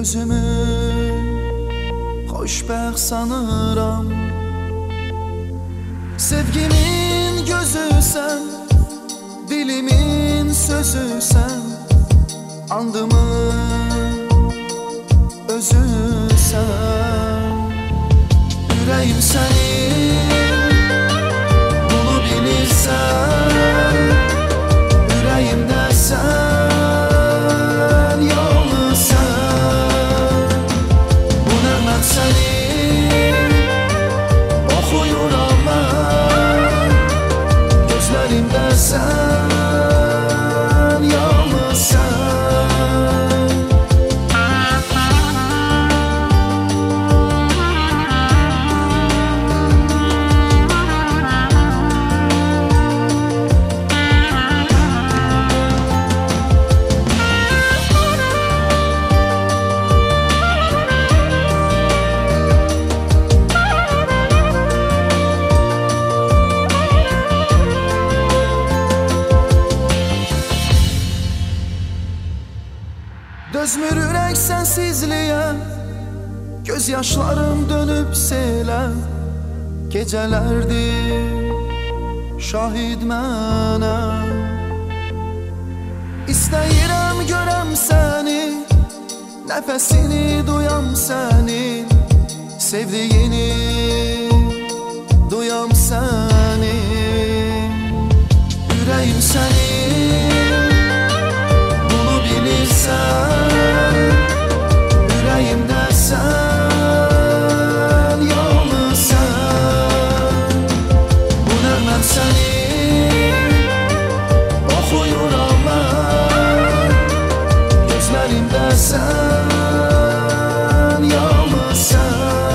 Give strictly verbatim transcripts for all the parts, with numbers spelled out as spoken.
Özümü xoşbəxt sanıram. Sevgimin gözüsən, dilimin sözüsən, andımın özüsən. Ürəyim sənin, bunu bilirsən. Ürəyimdə sən, yalnız sən. Bu nəğməm sənin, oxuyuram mən. Gözlərimdə sən, yalnız sən. Dözmür ürək sənsizliyə, göz yaşlarım dönüb selə. Gecələrdir şahid mənə. İstəyirəm görəm səni, nəfəsini duyam sənin, sevdiyini duyam sənin. Ürəyim sənin, bunu bilirsən. Ürəyimdə sən, yalnız sən. Bu nəğməm sənin, oxuyuram mən. Gözlərimdə sən, yalnız sən.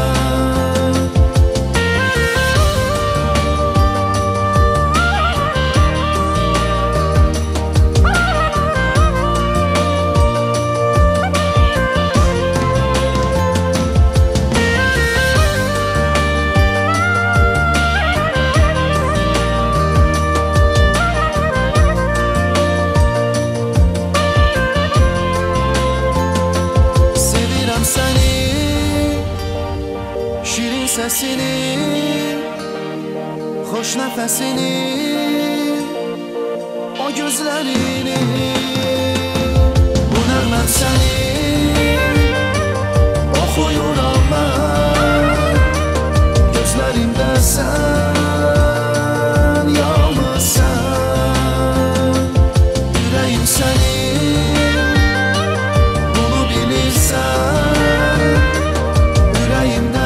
Şirin səsini, xoş nəfəsini, o gözlərini. Bu nəğməm sənin, oxuyuram mən. Gözlərimdə sən, yalnız sən. Ürəyim sənin, bunu bilirsən. Ürəyimdə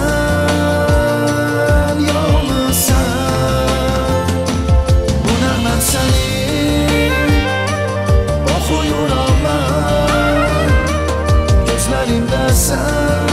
sən, yalnız sən. Bu nəğməm sənin, oxuyuram mən. Gözlərimdə sən.